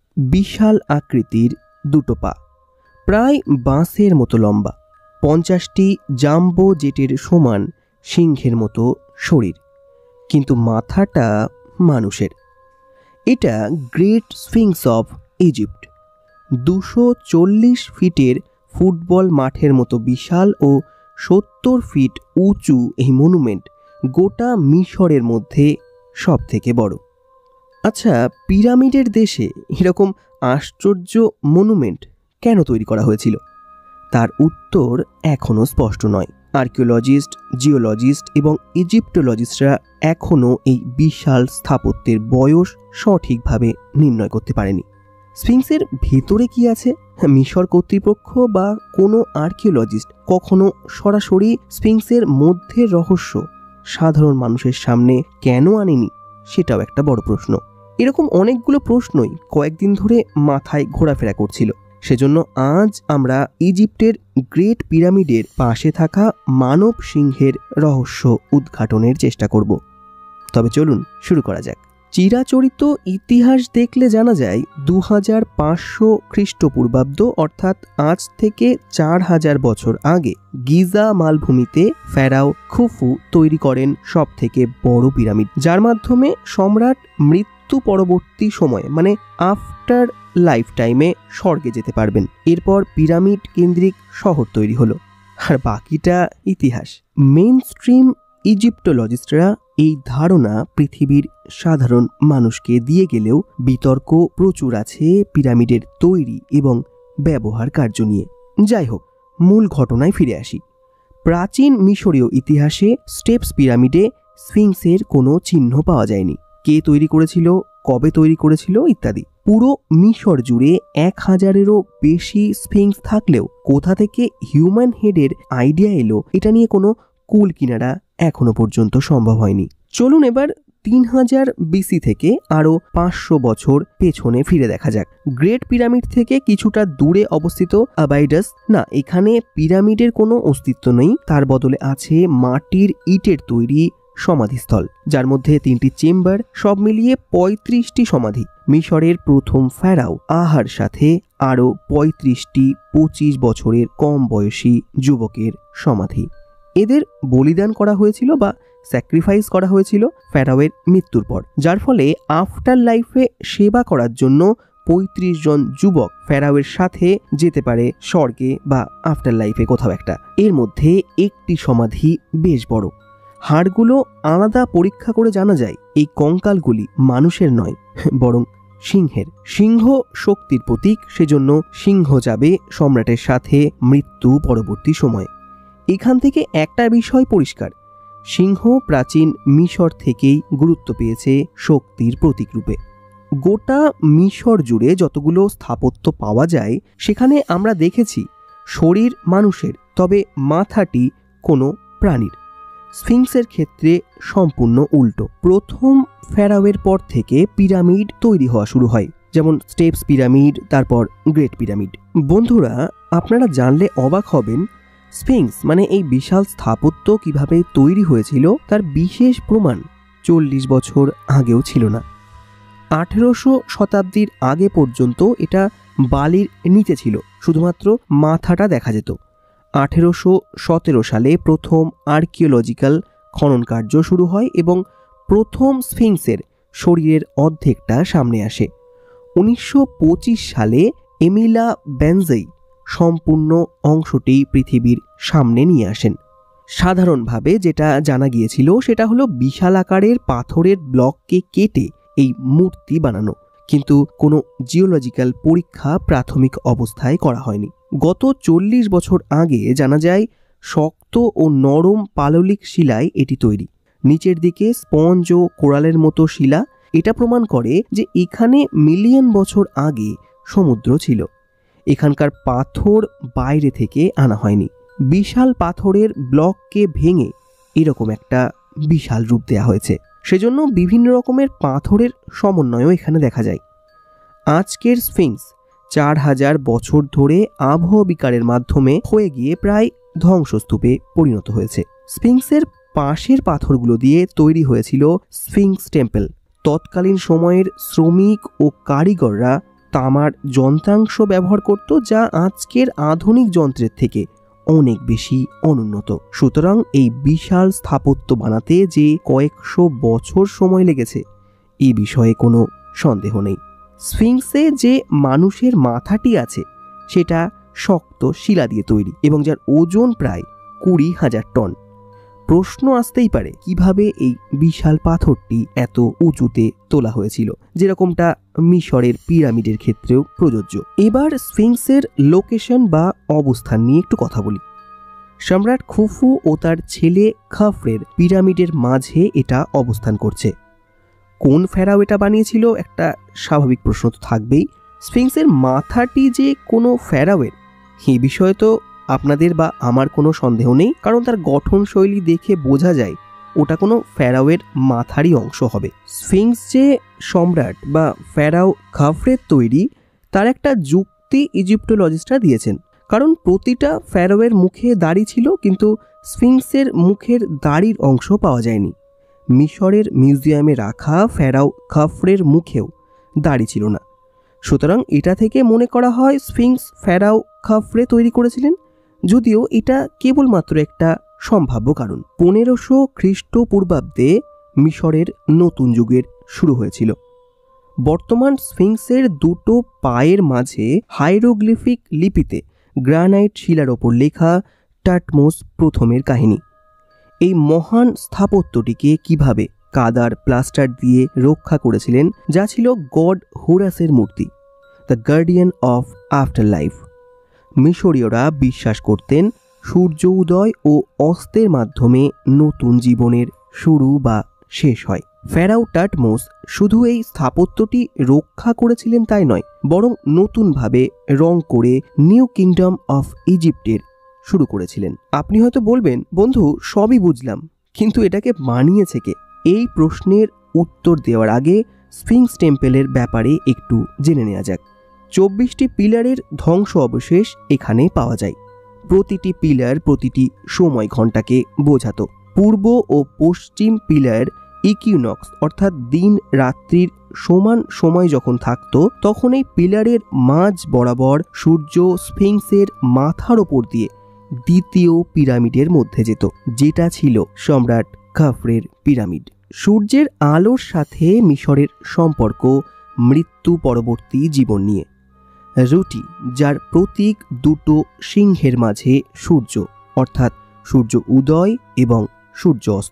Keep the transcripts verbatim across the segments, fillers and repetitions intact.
বিশাল আকৃতির দুটো পা, প্রায় বাঁশের মতো লম্বা, পঞ্চাশটি জাম্বো জেটের সমান সিংহের মতো শরীর, কিন্তু মাথাটা মানুষের। এটা গ্রেট স্ফিংস অফ ইজিপ্ট। দুশো চল্লিশ ফিটের ফুটবল মাঠের মতো বিশাল ও সত্তর ফিট উঁচু এই মনুমেন্ট গোটা মিশরের মধ্যে সব থেকে বড়। আচ্ছা, পিরামিডের দেশে এরকম আশ্চর্য মনুমেন্ট কেন তৈরি করা হয়েছিল? তার উত্তর এখনও স্পষ্ট নয়। আর্কিওলজিস্ট, জিওলজিস্ট এবং ইজিপ্টোলজিস্টরা এখনও এই বিশাল স্থাপত্যের বয়স সঠিকভাবে নির্ণয় করতে পারেনি। স্ফিংসের ভেতরে কি আছে? মিশর কর্তৃপক্ষ বা কোনো আর্কিওলজিস্ট কখনো সরাসরি স্ফিংসের মধ্যে রহস্য সাধারণ মানুষের সামনে কেন আনেনি, সেটাও একটা বড় প্রশ্ন। এরকম অনেকগুলো প্রশ্নই কয়েকদিন ধরে মাথায় ঘোরাফেরা করছিল। সেজন্য আজ আমরা ইজিপ্টের গ্রেট পিরামিডের পাশে থাকা মানব সিংহের রহস্য উদ্ঘাটনের চেষ্টা করব। তবে চলুন শুরু করা যাক। চিরাচরিত ইতিহাস দেখলে জানা যায় দু হাজার পাঁচশো খ্রিস্টপূর্বাব্দ অর্থাৎ আজ থেকে চার হাজার বছর আগে গিজা মালভূমিতে ফেরাও খুফু তৈরি করেন সব থেকে বড় পিরামিড, যার মাধ্যমে সম্রাট মৃত্যু পরবর্তী সময়ে মানে আফটার লাইফ টাইমে স্বর্গে যেতে পারবেন। এরপর পিরামিড কেন্দ্রিক শহর তৈরি হলো, আর বাকিটা ইতিহাস। মেইন স্ট্রিম ইজিপ্টোলজিস্টরা এই ধারণা পৃথিবীর সাধারণ মানুষকে দিয়ে গেলেও বিতর্ক প্রচুর আছে পিরামিডের তৈরি এবং ব্যবহার কার্য নিয়ে। যাই হোক, মূল ঘটনায় ফিরে আসি। প্রাচীন মিশরীয় ইতিহাসে স্টেপস পিরামিডে স্ফিংসের কোনো চিহ্ন পাওয়া যায়নি। কে তৈরি করেছিল, কবে তৈরি করেছিল ইত্যাদি। পুরো মিশর জুড়ে এক হাজারেরও বেশি স্ফিংস থাকলেও কোথা থেকে হিউম্যান হেডের আইডিয়া এলো এটা নিয়ে কোনো কুল কিনারা এখনো পর্যন্ত সম্ভব হয়নি। চলুন এবার তিন হাজার বিসি থেকে আরও পাঁচশো বছর পেছনে ফিরে দেখা যাক। গ্রেট পিরামিড থেকে কিছুটা দূরে অবস্থিত আবাইডাস, না এখানে পিরামিডের কোনো অস্তিত্ব নেই, তার বদলে আছে মাটির ইটের তৈরি সমাধিস্থল, যার মধ্যে তিনটি চেম্বার, সব মিলিয়ে পঁয়ত্রিশটি সমাধি। মিশরের প্রথম ফেরাও আহার সাথে আরও পঁয়ত্রিশটি পঁচিশ বছরের কম বয়সী যুবকের সমাধি। এদের বলিদান করা হয়েছিল বা স্যাক্রিফাইস করা হয়েছিল ফেরাওয়ের মৃত্যুর পর, যার ফলে আফটার লাইফে সেবা করার জন্য পঁয়ত্রিশ জন যুবক ফেরাওয়ের সাথে যেতে পারে স্বর্গে বা আফটার লাইফে কোথাও একটা। এর মধ্যে একটি সমাধি বেশ বড়, হাড়গুলো আলাদা পরীক্ষা করে জানা যায় এই কঙ্কালগুলি মানুষের নয়, বরং সিংহের। সিংহ শক্তির প্রতীক, সেজন্য সিংহ যাবে সম্রাটের সাথে মৃত্যু পরবর্তী সময়ে। এখান থেকে একটা বিষয় পরিষ্কার, সিংহ প্রাচীন মিশর থেকেই গুরুত্ব পেয়েছে শক্তির প্রতীক রূপে। গোটা মিশর জুড়ে যতগুলো স্থাপত্য পাওয়া যায় সেখানে আমরা দেখেছি শরীর মানুষের, তবে মাথাটি কোনো প্রাণীর। স্ফিংসের ক্ষেত্রে সম্পূর্ণ উল্টো। প্রথম ফেরাওয়ের পর থেকে পিরামিড তৈরি হওয়া শুরু হয়, যেমন স্টেপস পিরামিড, তারপর গ্রেট পিরামিড। বন্ধুরা, আপনারা জানলে অবাক হবেন, স্ফিংস মানে এই বিশাল স্থাপত্য কিভাবে তৈরি হয়েছিল তার বিশেষ প্রমাণ চল্লিশ বছর আগেও ছিল না। আঠেরোশো শতাব্দীর আগে পর্যন্ত এটা বালির নিচে ছিল, শুধুমাত্র মাথাটা দেখা যেত। আঠেরোশো সতেরো সালে প্রথম আর্কিওলজিক্যাল খনন কার্য শুরু হয় এবং প্রথম স্ফিংসের শরীরের অর্ধেকটা সামনে আসে। উনিশশো পঁচিশ সালে এমিলা বেনজেই সম্পূর্ণ অংশটি পৃথিবীর সামনে নিয়ে আসেন। সাধারণভাবে যেটা জানা গিয়েছিল সেটা হলো বিশাল আকারের পাথরের ব্লককে কেটে এই মূর্তি বানানো, কিন্তু কোনো জিওলজিক্যাল পরীক্ষা প্রাথমিক অবস্থায় করা হয়নি। গত চল্লিশ বছর আগে জানা যায় শক্ত ও নরম পাললিক শিলায় এটি তৈরি। নিচের দিকে স্পঞ্জ ও কোরালের মতো শিলা, এটা প্রমাণ করে যে এখানে মিলিয়ন বছর আগে সমুদ্র ছিল। এখানকার পাথর বাইরে থেকে আনা হয়নি। বিশাল পাথরের ব্লককে ভেঙে এরকম একটা বিশাল রূপ দেওয়া হয়েছে, সেজন্য বিভিন্ন রকমের পাথরের সমন্বয়ও এখানে দেখা যায়। আজকের স্ফিংস চার হাজার বছর ধরে আবহ বিকারের মাধ্যমে হয়ে গিয়ে প্রায় ধ্বংসস্তূপে পরিণত হয়েছে। স্ফিংসের পাশের পাথরগুলো দিয়ে তৈরি হয়েছিল স্ফিংস টেম্পল। তৎকালীন সময়ের শ্রমিক ও কারিগররা তামার যন্ত্রাংশ ব্যবহার করত, যা আজকের আধুনিক যন্ত্রের থেকে অনেক বেশি অনুন্নত। সুতরাং এই বিশাল স্থাপত্য বানাতে যে কয়েকশো বছর সময় লেগেছে এই বিষয়ে কোনো সন্দেহ নেই। স্ফিংসে যে মানুষের মাথাটি আছে সেটা শক্ত শিলা দিয়ে তৈরি এবং যার ওজন প্রায় কুড়ি হাজার টন। প্রশ্ন আসতেই পারে কিভাবে এই বিশাল পাথরটি এত উঁচুতে তোলা হয়েছিল, যেরকমটা মিশরের পিরামিডের ক্ষেত্রেও প্রযোজ্য। এবার স্ফিংসের লোকেশন বা অবস্থান নিয়ে একটু কথা বলি। সম্রাট খুফু ও তার ছেলে খাফরের পিরামিডের মাঝে এটা অবস্থান করছে। কোন ফেরাও এটা বানিয়েছিল একটা স্বাভাবিক প্রশ্ন তো থাকবেই। স্ফিংসের মাথাটি যে কোনো ফেরাওয়ের এই বিষয়ে তো আপনাদের বা আমার কোনো সন্দেহ নেই, কারণ তার গঠনশৈলী দেখে বোঝা যায় ওটা কোনো ফেরাওয়ের মাথারই অংশ হবে। স্ফিংস যে সম্রাট বা ফেরাও খাফরের তৈরি তার একটা যুক্তি ইজিপ্টোলজিস্টরা দিয়েছেন, কারণ প্রতিটা ফেরাওয়ের মুখে দাড়ি ছিল, কিন্তু স্ফিংসের মুখের দাড়ির অংশ পাওয়া যায়নি। মিশরের মিউজিয়ামে রাখা ফেরাও খাফরের মুখেও দাড়ি ছিল না। সুতরাং এটা থেকে মনে করা হয় স্ফিংস ফেরাও খাফরে তৈরি করেছিলেন, যদিও এটা কেবলমাত্র একটা সম্ভাব্য কারণ। পনেরোশো খ্রিস্টপূর্বাব্দে মিশরের নতুন যুগের শুরু হয়েছিল। বর্তমান স্ফিংসের দুটো পায়ের মাঝে হাইরোগ্লিফিক লিপিতে গ্রানাইট শিলার ওপর লেখা টাটমোস প্রথমের কাহিনী। এই মহান স্থাপত্যটিকে কিভাবে কাদার প্লাস্টার দিয়ে রক্ষা করেছিলেন, যা ছিল গড হোরাসের মূর্তি, the guardian of afterlife. মিশরীয়রা বিশ্বাস করতেন সূর্য উদয় ও অস্তের মাধ্যমে নতুন জীবনের শুরু বা শেষ হয়। ফেরাও টাটমোস শুধু এই স্থাপত্যটি রক্ষা করেছিলেন তাই নয়, বরং নতুনভাবে রং করে নিউ কিংডম অফ ইজিপ্টের শুরু করেছিলেন। আপনি হয়তো বলবেন, বন্ধু সবই বুঝলাম, কিন্তু এটাকে বানিয়েছে কে? এই প্রশ্নের উত্তর দেওয়ার আগে স্ফিংস টেম্পেলের ব্যাপারে একটু জেনে নেওয়া যাক। চব্বিশটি পিলারের ধ্বংস অবশেষ এখানে পাওয়া যায়। প্রতিটি পিলার প্রতিটি সময় ঘন্টাকে বোঝাতো। পূর্ব ও পশ্চিম পিলার ইকুইনক্স অর্থাৎ দিন রাত্রির সমান সময় যখন থাকতো, তখন এই পিলারের মাঝ বরাবর সূর্য স্ফিংসের মাথার ওপর দিয়ে দ্বিতীয় পিরামিডের মধ্যে যেত, যেটা ছিল সম্রাট খাফরের পিরামিড। সূর্যের আলোর সাথে মিশরের সম্পর্ক মৃত্যু পরবর্তী জীবন নিয়ে। রুটি, যার প্রতীক দুটো সিংহের মাঝে সূর্য, অর্থাৎ সূর্য উদয় এবং সূর্য অস্ত।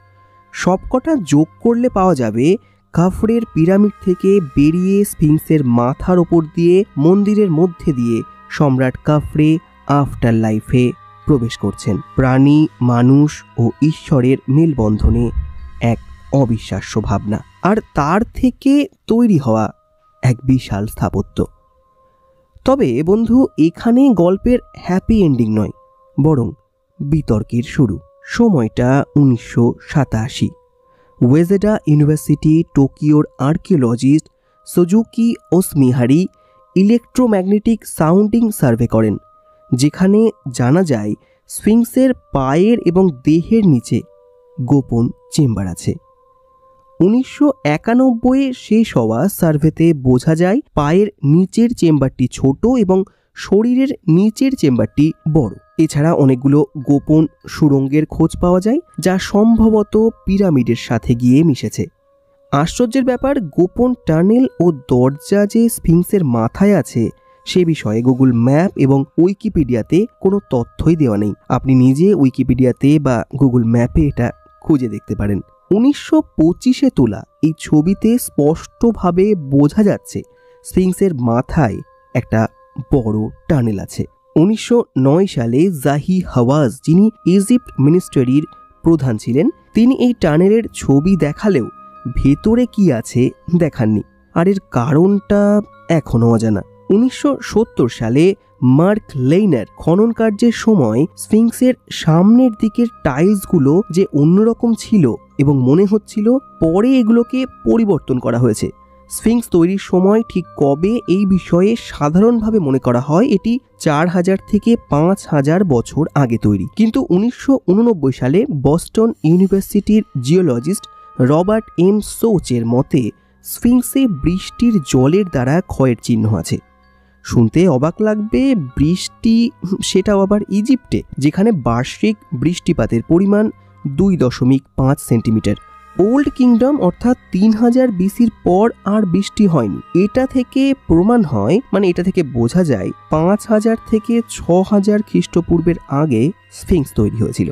সবকটা যোগ করলে পাওয়া যাবে খাফরের পিরামিড থেকে বেরিয়ে স্ফিংসের মাথার ওপর দিয়ে মন্দিরের মধ্যে দিয়ে সম্রাট খাফরে আফটার লাইফে প্রবেশ করছেন। প্রাণী, মানুষ ও ঈশ্বরের মেলবন্ধনে এক অবিশ্বাস্য ভাবনা, আর তার থেকে তৈরি হওয়া এক বিশাল স্থাপত্য। তবে বন্ধু, এখানে গল্পের হ্যাপি এন্ডিং নয়, বরং বিতর্কের শুরু। সময়টা উনিশশো সাতাশি। ওয়েজেডা ইউনিভার্সিটি টোকিওর আর্কিওলজিস্ট সুজুকি ওসমিহারি ইলেকট্রোম্যাগনেটিক সাউন্ডিং সার্ভে করেন, যেখানে জানা যায় স্ফিংসের পায়ের এবং দেহের নিচে গোপন চেম্বার আছে। উনিশশো একানব্বইয়ে শেষ হওয়া সার্ভেতে বোঝা যায় পায়ের নিচের চেম্বারটি ছোট এবং শরীরের নিচের চেম্বারটি বড়। এছাড়া অনেকগুলো গোপন সুড়ঙ্গের খোঁজ পাওয়া যায়, যা সম্ভবত পিরামিডের সাথে গিয়ে মিশেছে। আশ্চর্যের ব্যাপার, গোপন টানেল ও দরজা যে স্ফিংসের মাথায় আছে সে বিষয়ে গুগল ম্যাপ এবং উইকিপিডিয়াতে কোনো তথ্যই দেওয়া নেই। আপনি নিজে উইকিপিডিয়াতে বা গুগল ম্যাপে এটা খুঁজে দেখতে পারেন। উনিশশো পঁচিশে তোলা এই ছবিতে স্পষ্টভাবে বোঝা যাচ্ছে স্ফিংসের মাথায় একটা বড় টানেল আছে। উনিশশো নয় সালে জাহি হাওয়াজ, যিনি ইজিপ্ট মিনিস্ট্রির প্রধান ছিলেন, তিনি এই টানেলের ছবি দেখালেও ভেতরে কি আছে দেখাননি, আর এর কারণটা এখনও অজানা। উনিশশো সত্তর সালে মার্ক লেইনার খনন কার্যের সময় স্ফিংসের সামনের দিকের টাইলসগুলো যে অন্যরকম ছিল এবং মনে হচ্ছিল পরে এগুলোকে পরিবর্তন করা হয়েছে। স্ফিংস তৈরির সময় ঠিক কবে এই বিষয়ে সাধারণভাবে মনে করা হয় এটি চার হাজার থেকে পাঁচ হাজার বছর আগে তৈরি, কিন্তু উনিশশো উননব্বই সালে বস্টন ইউনিভার্সিটির জিওলজিস্ট রবার্ট এম সোচের মতে স্ফিংসে বৃষ্টির জলের দ্বারা ক্ষয়ের চিহ্ন আছে। শুনতে অবাক লাগবে, বৃষ্টি সেটাও আবার ইজিপ্টে, যেখানে বার্ষিক বৃষ্টিপাতের পরিমাণ দুই দশমিক পাঁচ সেন্টিমিটার। ওল্ড কিংডম অর্থাৎ তিন হাজার বিসির পর আর বৃষ্টি হয়নি। এটা থেকে প্রমাণ হয়, মানে এটা থেকে বোঝা যায় পাঁচ হাজার থেকে ছ হাজার খ্রিস্টপূর্বের আগে স্ফিংস তৈরি হয়েছিল।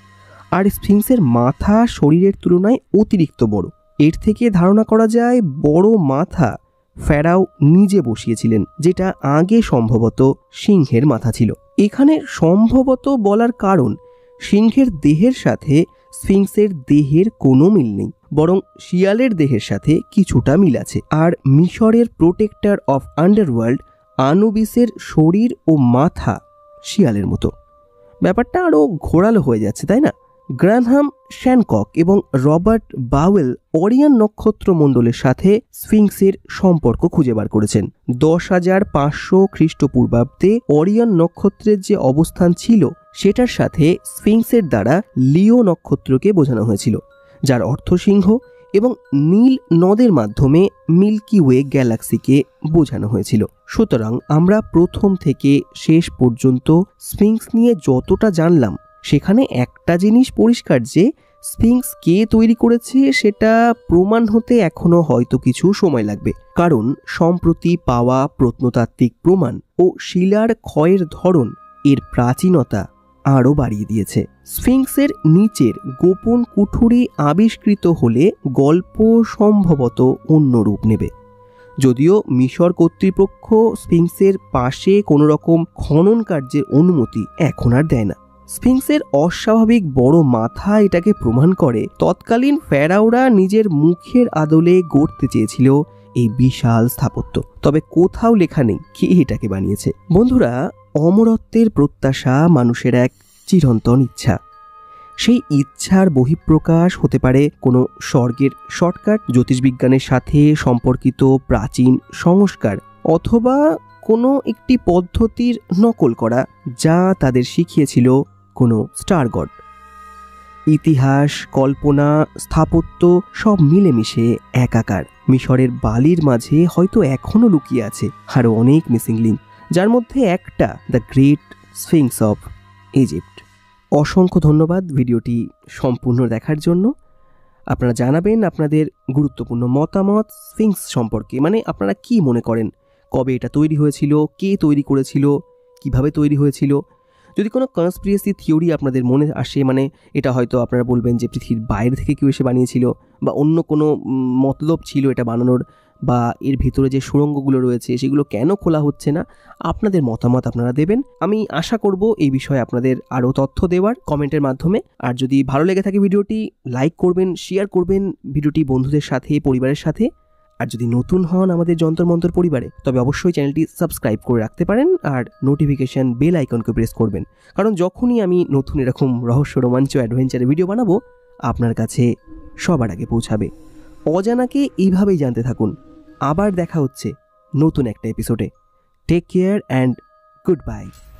আর স্ফিংসের মাথা শরীরের তুলনায় অতিরিক্ত বড়। এর থেকে ধারণা করা যায় বড় মাথা ফেরাও নিজে বসিয়েছিলেন, যেটা আগে সম্ভবত সিংহের মাথা ছিল। এখানে সম্ভবত বলার কারণ সিংহের দেহের সাথে স্ফিংসের দেহের কোনো মিল নেই, বরং শিয়ালের দেহের সাথে কিছুটা মিল আছে। আর মিশরের প্রোটেক্টর অফ আন্ডারওয়ার্ল্ড আনুবিসের শরীর ও মাথা শিয়ালের মতো। ব্যাপারটা আরও ঘোরালো হয়ে যাচ্ছে, তাই না? গ্রানহাম শ্যানকক এবং রবার্ট বাওয়েল অরিয়ন নক্ষত্র মণ্ডলের সাথে স্ফিংসের সম্পর্ক খুঁজে বার করেছেন। দশ হাজার পাঁচশো খ্রিস্টপূর্বাব্দে অরিয়ন নক্ষত্রের যে অবস্থান ছিল সেটার সাথে স্ফিংসের দ্বারা লিও নক্ষত্রকে বোঝানো হয়েছিল, যার অর্থ সিংহ, এবং নীল নদের মাধ্যমে মিল্কি ওয়ে গ্যালাক্সিকে বোঝানো হয়েছিল। সুতরাং আমরা প্রথম থেকে শেষ পর্যন্ত স্ফিংস নিয়ে যতটা জানলাম, সেখানে একটা জিনিস পরিষ্কার যে স্ফিংস কে তৈরি করেছে সেটা প্রমাণ হতে এখনো হয়তো কিছু সময় লাগবে, কারণ সম্প্রতি পাওয়া প্রত্নতাত্ত্বিক প্রমাণ ও শিলার ক্ষয়ের ধরন এর প্রাচীনতা আরও বাড়িয়ে দিয়েছে। স্ফিংসের নিচের গোপন কুঠুরি আবিষ্কৃত হলে গল্প সম্ভবত অন্য রূপ নেবে। যদিও মিশর কর্তৃপক্ষ স্ফিংসের পাশে কোনো রকম খনন কার্যের অনুমতি এখন আর দেয় না। স্ফিংসের অস্বাভাবিক বড় মাথা এটাকে প্রমাণ করে তৎকালীন ফেরাওরা নিজের মুখের আদলে গড়তে চেয়েছিল এই বিশাল স্থাপত্য। তবে কোথাও লেখা নেই কে এটাকে বানিয়েছে। বন্ধুরা, অমরত্বের প্রত্যাশা মানুষের এক চিরন্তন ইচ্ছা। সেই ইচ্ছার বহিঃপ্রকাশ হতে পারে কোনো স্বর্গের শর্টকাট, জ্যোতিষবিজ্ঞানের সাথে সম্পর্কিত প্রাচীন সংস্কার, অথবা কোনো একটি পদ্ধতির নকল করা যা তাদের শিখিয়েছিল কোনো স্টার গড। ইতিহাস, কল্পনা, স্থাপত্য সব মিলেমিশে একাকার। মিশরের বালির মাঝে হয়তো এখনও লুকিয়ে আছে আরও অনেক মিসিং লিঙ্ক, যার মধ্যে একটা the great sphinx of Egypt. অসংখ্য ধন্যবাদ ভিডিওটি সম্পূর্ণ দেখার জন্য। আপনারা জানাবেন আপনাদের গুরুত্বপূর্ণ মতামত স্ফিংস সম্পর্কে, মানে আপনারা কি মনে করেন, কবে এটা তৈরি হয়েছিল, কে তৈরি করেছিল, কিভাবে তৈরি হয়েছিল। যদি কোনো কনস্পিরেসি থিওরি আপনাদের মনে আসে, মানে এটা হয়তো আপনারা বলবেন যে পৃথিবীর বাইরে থেকে কেউ এসে বানিয়েছিল, বা অন্য কোনো মতলব ছিল এটা বানানোর, বা এর ভিতরে যে সুড়ঙ্গগুলো রয়েছে সেগুলো কেন খোলা হচ্ছে না, আপনাদের মতামত আপনারা দেবেন। আমি আশা করব এই বিষয়ে আপনাদের আরও তথ্য দেওয়ার কমেন্টের মাধ্যমে। আর যদি ভালো লেগে থাকে ভিডিওটি লাইক করবেন, শেয়ার করবেন ভিডিওটি বন্ধুদের সাথে, পরিবারের সাথে। আর যদি নতুন হন আমাদের যন্তর মন্তর পরিবারে, তবে অবশ্যই চ্যানেলটি সাবস্ক্রাইব করে রাখতে পারেন আর নোটিফিকেশান বেল আইকনকে প্রেস করবেন, কারণ যখনই আমি নতুন এরকম রহস্য, রোমাঞ্চ, অ্যাডভেঞ্চারের ভিডিও বানাবো আপনার কাছে সবার আগে পৌঁছাবে। অজানাকে এইভাবেই জানতে থাকুন। আবার দেখা হচ্ছে নতুন একটা এপিসোডে। Take care and good by.